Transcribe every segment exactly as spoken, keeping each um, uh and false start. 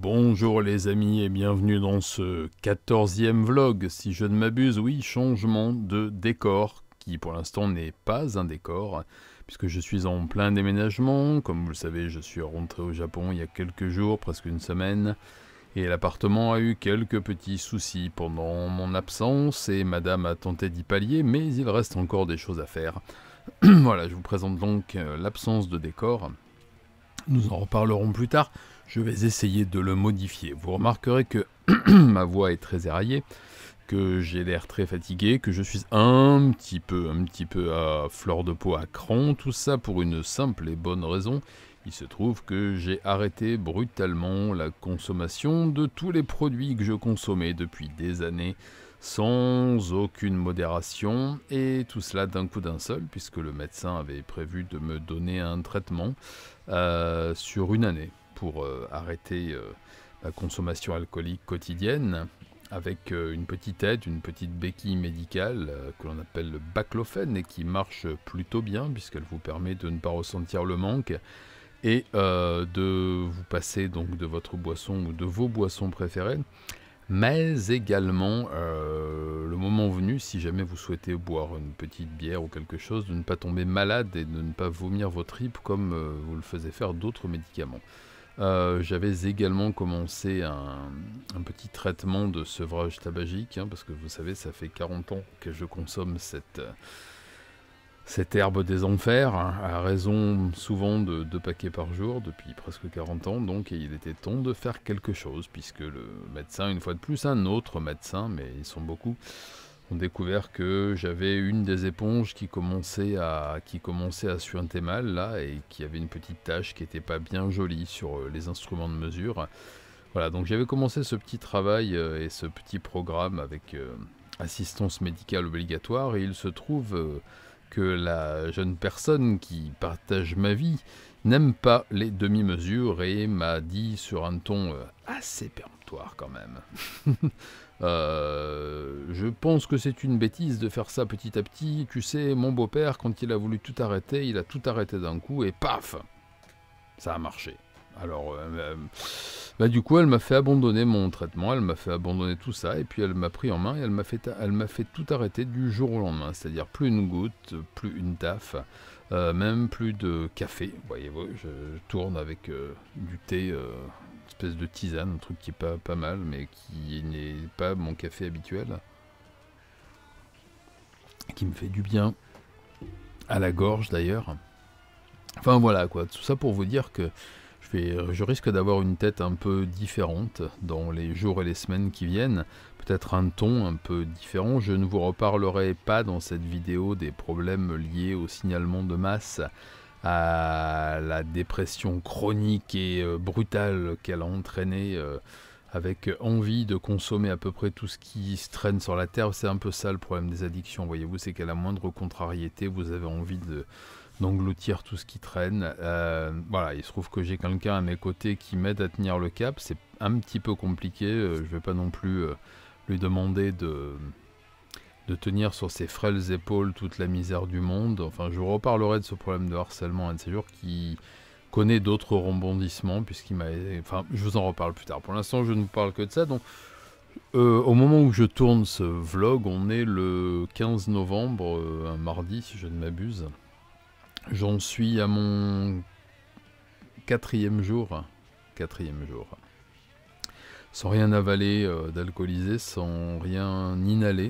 Bonjour les amis et bienvenue dans ce quatorzième vlog, si je ne m'abuse, oui, changement de décor, qui pour l'instant n'est pas un décor, puisque je suis en plein déménagement. Comme vous le savez, je suis rentré au Japon il y a quelques jours, presque une semaine, et l'appartement a eu quelques petits soucis pendant mon absence, et madame a tenté d'y pallier, mais il reste encore des choses à faire. Voilà, je vous présente donc euh, l'absence de décor. Nous en reparlerons plus tard. Je vais essayer de le modifier. Vous remarquerez que ma voix est très éraillée, que j'ai l'air très fatigué, que je suis un petit peu, un petit peu à fleur de peau, à cran, tout ça pour une simple et bonne raison. Il se trouve que j'ai arrêté brutalement la consommation de tous les produits que je consommais depuis des années, sans aucune modération, et tout cela d'un coup d'un seul, puisque le médecin avait prévu de me donner un traitement euh, sur une année, pour euh, arrêter euh, la consommation alcoolique quotidienne, avec euh, une petite aide, une petite béquille médicale euh, que l'on appelle le baclofène, et qui marche plutôt bien, puisqu'elle vous permet de ne pas ressentir le manque, et euh, de vous passer donc de votre boisson ou de vos boissons préférées, mais également, euh, le moment venu, si jamais vous souhaitez boire une petite bière ou quelque chose, de ne pas tomber malade et de ne pas vomir vos tripes comme euh, vous le faisiez faire d'autres médicaments. Euh, J'avais également commencé un, un petit traitement de sevrage tabagique, hein, parce que vous savez, ça fait quarante ans que je consomme cette, cette herbe des enfers, hein, à raison souvent de deux paquets par jour, depuis presque quarante ans, donc et il était temps de faire quelque chose, puisque le médecin, une fois de plus, un autre médecin, mais ils sont beaucoup, ont découvert que j'avais une des éponges qui commençait à qui commençait à suinter mal là, et qui avait une petite tache qui n'était pas bien jolie sur euh, les instruments de mesure. Voilà, donc j'avais commencé ce petit travail euh, et ce petit programme avec euh, assistance médicale obligatoire, et il se trouve euh, que la jeune personne qui partage ma vie n'aime pas les demi-mesures et m'a dit sur un ton euh, assez péremptoire quand même. Euh, je pense que c'est une bêtise de faire ça petit à petit. Tu sais, mon beau-père, quand il a voulu tout arrêter, il a tout arrêté d'un coup et paf, ça a marché. Alors, euh, bah, du coup, elle m'a fait abandonner mon traitement, elle m'a fait abandonner tout ça, et puis elle m'a pris en main et elle m'a fait, elle m'a fait tout arrêter du jour au lendemain. C'est-à-dire plus une goutte, plus une taffe, euh, même plus de café. Voyez-vous, je, je tourne avec euh, du thé. Euh, espèce de tisane, un truc qui est pas, pas mal, mais qui n'est pas mon café habituel, qui me fait du bien à la gorge d'ailleurs. Enfin voilà quoi, tout ça pour vous dire que je, vais, je risque d'avoir une tête un peu différente dans les jours et les semaines qui viennent, peut-être un ton un peu différent. Je ne vous reparlerai pas dans cette vidéo des problèmes liés au signalement de masse, à la dépression chronique et euh, brutale qu'elle a entraîné, euh, avec envie de consommer à peu près tout ce qui se traîne sur la terre. C'est un peu ça le problème des addictions, voyez-vous, c'est qu'à la moindre contrariété, vous avez envie de d'engloutir tout ce qui traîne. Euh, voilà, il se trouve que j'ai quelqu'un à mes côtés qui m'aide à tenir le cap. C'est un petit peu compliqué, euh, je ne vais pas non plus euh, lui demander de... de tenir sur ses frêles épaules toute la misère du monde. Enfin, je vous reparlerai de ce problème de harcèlement un de ces jours, qui connaît d'autres rebondissements, puisqu'il m'a... Enfin, je vous en reparle plus tard. Pour l'instant, je ne vous parle que de ça. Donc, euh, au moment où je tourne ce vlog, on est le quinze novembre, euh, un mardi, si je ne m'abuse. J'en suis à mon quatrième jour. Quatrième jour. Sans rien avaler euh, d'alcoolisé, sans rien inhaler,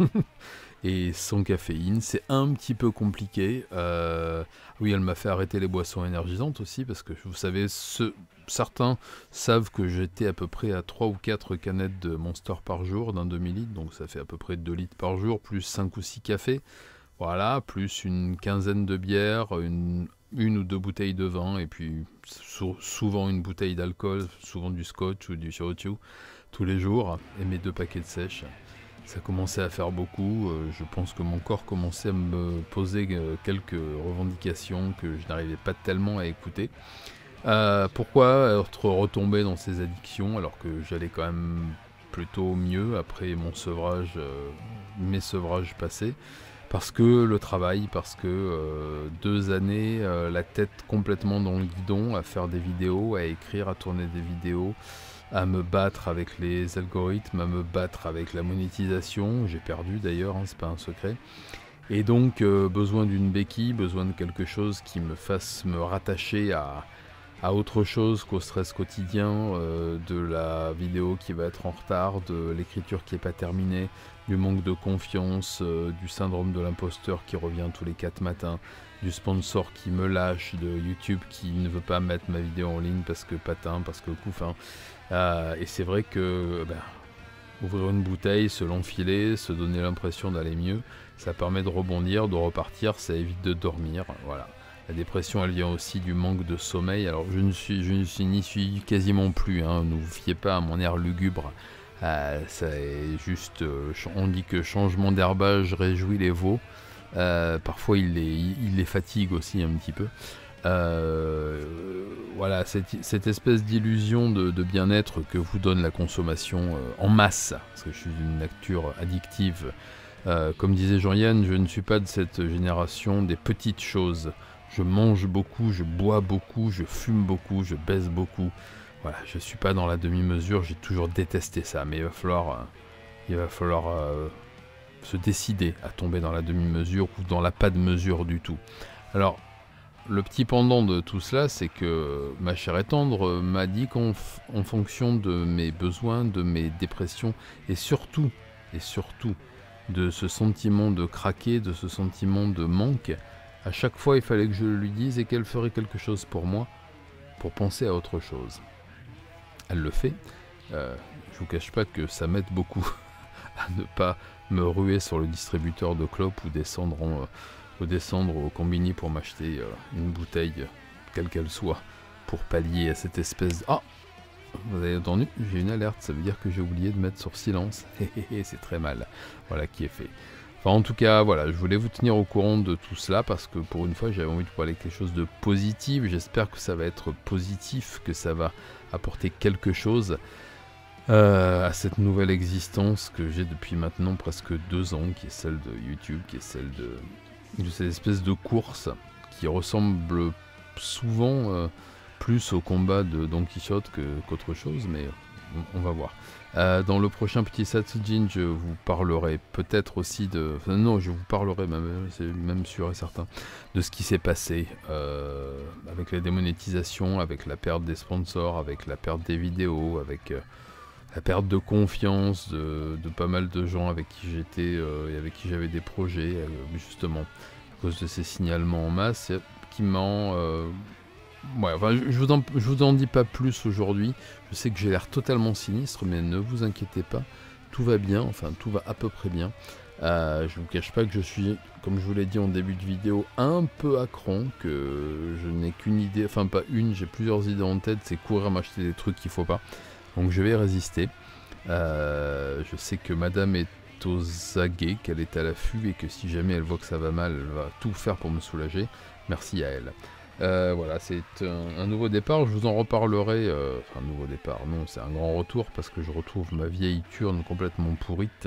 et sans caféine. C'est un petit peu compliqué. Euh, oui, elle m'a fait arrêter les boissons énergisantes aussi, parce que vous savez, ce, certains savent que j'étais à peu près à trois ou quatre canettes de Monster par jour, d'un demi-litre, donc ça fait à peu près deux litres par jour, plus cinq ou six cafés. Voilà, plus une quinzaine de bières, une, une ou deux bouteilles de vin, et puis sou souvent une bouteille d'alcool, souvent du scotch ou du shochu, tous les jours, et mes deux paquets de sèche. Ça commençait à faire beaucoup, euh, je pense que mon corps commençait à me poser euh, quelques revendications que je n'arrivais pas tellement à écouter. Euh, pourquoi être retombé dans ces addictions alors que j'allais quand même plutôt mieux après mon sevrage, euh, mes sevrages passés? Parce que le travail, parce que euh, deux années, euh, la tête complètement dans le guidon, à faire des vidéos, à écrire, à tourner des vidéos, à me battre avec les algorithmes, à me battre avec la monétisation. J'ai perdu d'ailleurs, hein, c'est pas un secret. Et donc euh, besoin d'une béquille, besoin de quelque chose qui me fasse me rattacher à, à autre chose qu'au stress quotidien, euh, de la vidéo qui va être en retard, de l'écriture qui n'est pas terminée, du manque de confiance, euh, du syndrome de l'imposteur qui revient tous les quatre matins, du sponsor qui me lâche, de YouTube qui ne veut pas mettre ma vidéo en ligne parce que patin, parce que couffin. Euh, et c'est vrai que ben, ouvrir une bouteille, se l'enfiler, se donner l'impression d'aller mieux, ça permet de rebondir, de repartir, ça évite de dormir, voilà. La dépression, elle vient aussi du manque de sommeil. Alors je ne suis, je ne suis n'y suis quasiment plus, hein, ne vous fiez pas à mon air lugubre. Euh, ça est juste, euh, on dit que changement d'herbage réjouit les veaux. Euh, parfois il les, il les fatigue aussi un petit peu. Euh, voilà, cette, cette espèce d'illusion de, de bien-être que vous donne la consommation euh, en masse, parce que je suis d'une nature addictive. Euh, comme disait Jean-Yann, je ne suis pas de cette génération des petites choses. Je mange beaucoup, je bois beaucoup, je fume beaucoup, je baise beaucoup. Voilà, je ne suis pas dans la demi-mesure, j'ai toujours détesté ça, mais il va falloir, euh, il va falloir euh, se décider à tomber dans la demi-mesure ou dans la pas de mesure du tout. Alors, le petit pendant de tout cela, c'est que ma chère et tendre m'a dit qu'en en fonction de mes besoins, de mes dépressions, et surtout, et surtout, de ce sentiment de craquer, de ce sentiment de manque, à chaque fois il fallait que je lui dise et qu'elle ferait quelque chose pour moi, pour penser à autre chose. Elle le fait, euh, je vous cache pas que ça m'aide beaucoup à ne pas me ruer sur le distributeur de clopes ou descendre, en, euh, ou descendre au combini pour m'acheter euh, une bouteille, quelle qu'elle soit, pour pallier à cette espèce... Ah, vous avez entendu, j'ai une alerte, ça veut dire que j'ai oublié de mettre sur silence. C'est très mal. Voilà qui est fait. Enfin, en tout cas, voilà, je voulais vous tenir au courant de tout cela parce que pour une fois, j'avais envie de parler quelque chose de positif. J'espère que ça va être positif, que ça va apporter quelque chose euh, à cette nouvelle existence que j'ai depuis maintenant presque deux ans, qui est celle de YouTube, qui est celle de, de cette espèce de course qui ressemble souvent... Euh, plus au combat de Don Quichotte qu'autre chose, mais on, on va voir. Euh, dans le prochain petit Satsujin, je vous parlerai peut-être aussi de... Enfin, non, je vous parlerai, même, c'est même sûr et certain, de ce qui s'est passé euh, avec la démonétisation, avec la perte des sponsors, avec la perte des vidéos, avec euh, la perte de confiance de, de pas mal de gens avec qui j'étais euh, et avec qui j'avais des projets, euh, justement, à cause de ces signalements en masse, qui m'ont... Euh, Ouais, enfin, je, je, vous en, je vous en dis pas plus aujourd'hui. Je sais que j'ai l'air totalement sinistre, mais ne vous inquiétez pas, tout va bien, enfin tout va à peu près bien. Euh, je vous cache pas que je suis, comme je vous l'ai dit en début de vidéo, un peu à cran, que je n'ai qu'une idée, enfin pas une, j'ai plusieurs idées en tête, c'est courir m'acheter des trucs qu'il faut pas. Donc je vais résister. Euh, je sais que madame est aux aguets, qu'elle est à l'affût et que si jamais elle voit que ça va mal, elle va tout faire pour me soulager. Merci à elle. Euh, voilà, c'est un, un nouveau départ, je vous en reparlerai, euh, enfin nouveau départ, non, c'est un grand retour parce que je retrouve ma vieille turne complètement pourrite.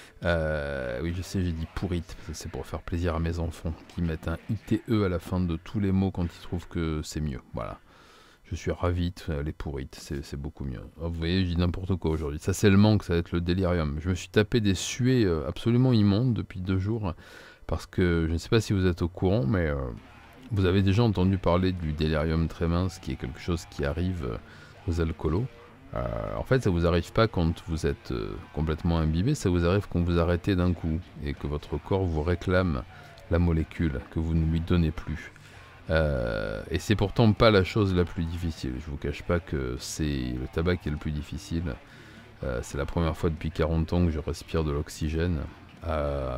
Euh, oui, je sais, j'ai dit pourrite, parce que c'est pour faire plaisir à mes enfants qui mettent un I T E à la fin de tous les mots quand ils trouvent que c'est mieux, voilà. Je suis ravi de les pourrites, c'est beaucoup mieux. Oh, vous voyez, je dis n'importe quoi aujourd'hui, ça c'est le manque, ça va être le délirium. Je me suis tapé des suées absolument immondes depuis deux jours, parce que je ne sais pas si vous êtes au courant, mais... Euh, vous avez déjà entendu parler du délirium très mince, qui est quelque chose qui arrive aux alcoolos. Euh, en fait, ça vous arrive pas quand vous êtes euh, complètement imbibé, ça vous arrive quand vous arrêtez d'un coup et que votre corps vous réclame la molécule, que vous ne lui donnez plus. Euh, et c'est pourtant pas la chose la plus difficile. Je vous cache pas que c'est le tabac qui est le plus difficile. Euh, c'est la première fois depuis quarante ans que je respire de l'oxygène à,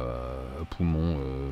à poumon. Euh,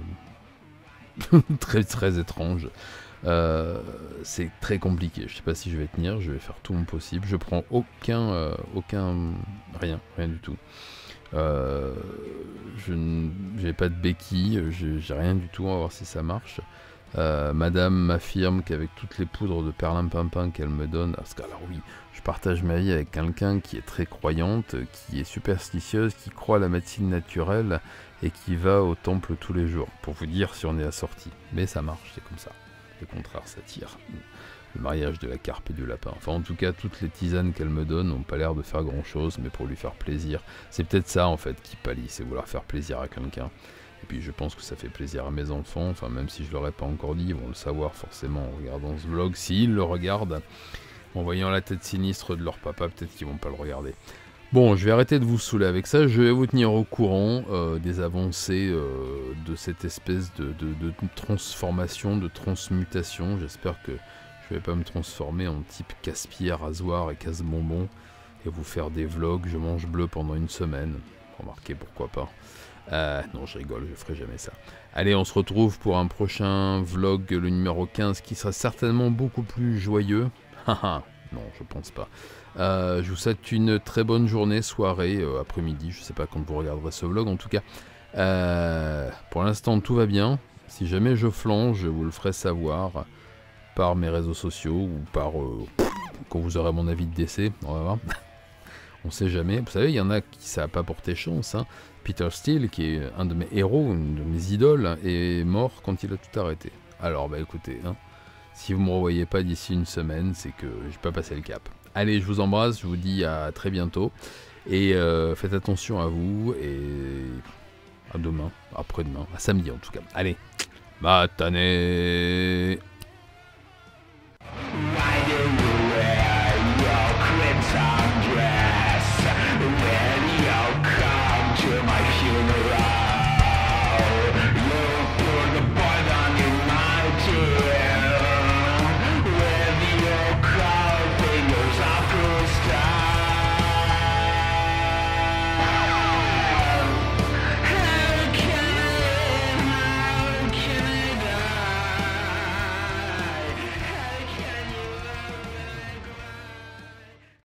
très très étrange. Euh, c'est très compliqué. Je sais pas si je vais tenir. Je vais faire tout mon possible. Je prends aucun, euh, aucun, rien, rien du tout. Euh, je n'ai pas de béquille. J'ai rien du tout. On va voir si ça marche. Euh, Madame m'affirme qu'avec toutes les poudres de perlimpinpin qu'elle me donne, parce que alors oui, je partage ma vie avec quelqu'un qui est très croyante, qui est superstitieuse, qui croit à la médecine naturelle et qui va au temple tous les jours, pour vous dire si on est assorti. Mais ça marche, c'est comme ça. Les contraires s'attirent. Le mariage de la carpe et du lapin. Enfin, en tout cas, toutes les tisanes qu'elle me donne n'ont pas l'air de faire grand-chose, mais pour lui faire plaisir. C'est peut-être ça, en fait, qui pâlit, c'est vouloir faire plaisir à quelqu'un. Et puis, je pense que ça fait plaisir à mes enfants. Enfin, même si je leur ai pas encore dit, ils vont le savoir forcément en regardant ce vlog. S'ils le regardent, en voyant la tête sinistre de leur papa, peut-être qu'ils vont pas le regarder. Bon, je vais arrêter de vous saouler avec ça. Je vais vous tenir au courant euh, des avancées euh, de cette espèce de, de, de transformation, de transmutation. J'espère que je vais pas me transformer en type casse-pied, rasoir et casse-bonbon et vous faire des vlogs. Je mange bleu pendant une semaine. Remarquez, pourquoi pas. Euh, non, je rigole, je ferai jamais ça. Allez, on se retrouve pour un prochain vlog, le numéro quinze, qui sera certainement beaucoup plus joyeux. Haha, non, je pense pas. Euh, je vous souhaite une très bonne journée, soirée, euh, après-midi. Je sais pas quand vous regarderez ce vlog, en tout cas. Euh, pour l'instant, tout va bien. Si jamais je flanche, je vous le ferai savoir par mes réseaux sociaux ou par euh, quand vous aurez mon avis de décès. On va voir. On sait jamais. Vous savez, il y en a qui ça n'a pas porté chance. Hein. Peter Steele, qui est un de mes héros, une de mes idoles, est mort quand il a tout arrêté. Alors, bah écoutez, hein, si vous ne me revoyez pas d'ici une semaine, c'est que j'ai pas passé le cap. Allez, je vous embrasse, je vous dis à très bientôt. Et euh, faites attention à vous. Et à demain, après-demain, à samedi en tout cas. Allez, matane.